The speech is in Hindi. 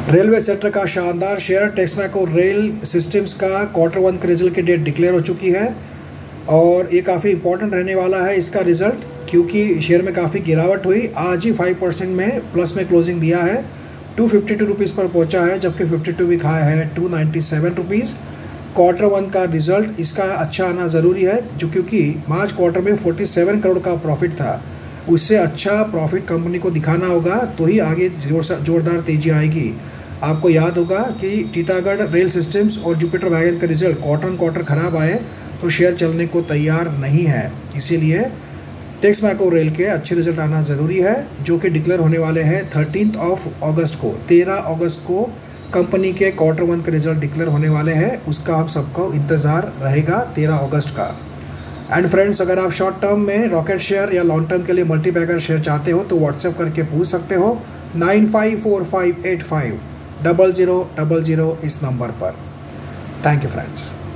रेलवे सेक्टर का शानदार शेयर टेक्समैको रेल सिस्टम्स का Q1 के रिजल्ट की डेट डिक्लेयर हो चुकी है और ये काफ़ी इंपॉर्टेंट रहने वाला है इसका रिजल्ट, क्योंकि शेयर में काफ़ी गिरावट हुई। आज ही 5% में प्लस में क्लोजिंग दिया है, 252 रुपीज़ पर पहुंचा है, जबकि 52 वीक हाई है 297 रुपीज़। Q1 का रिजल्ट इसका अच्छा आना ज़रूरी है, जो क्योंकि मार्च क्वार्टर में 47 करोड़ का प्रॉफिट था। उससे अच्छा प्रॉफिट कंपनी को दिखाना होगा तो ही आगे जोरदार तेज़ी आएगी। आपको याद होगा कि टीटागढ़ रेल सिस्टम्स और जुपिटर वैगन का रिजल्ट क्वार्टर खराब आए तो शेयर चलने को तैयार नहीं है। इसीलिए टेक्समैको रेल के अच्छे रिजल्ट आना ज़रूरी है, जो कि डिक्लेयर होने वाले हैं 13 अगस्त को। 13 अगस्त को कंपनी के Q1 के रिजल्ट डिक्लेयर होने वाले हैं, उसका हम सबको इंतज़ार रहेगा 13 अगस्त का। एंड फ्रेंड्स, अगर आप शॉर्ट टर्म में रॉकेट शेयर या लॉन्ग टर्म के लिए मल्टीबैगर शेयर चाहते हो तो व्हाट्सएप करके पूछ सकते हो 9545850000 इस नंबर पर। Thank you friends.